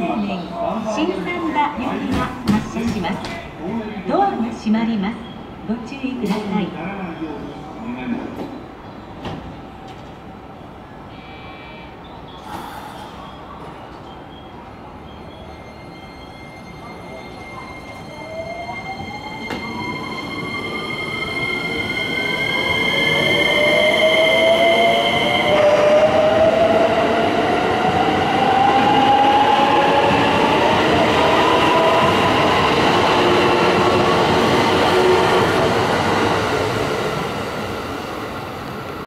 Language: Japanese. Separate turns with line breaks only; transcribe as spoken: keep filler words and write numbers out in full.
面新三田行きが発車します。ドアが閉まります。ご注意ください。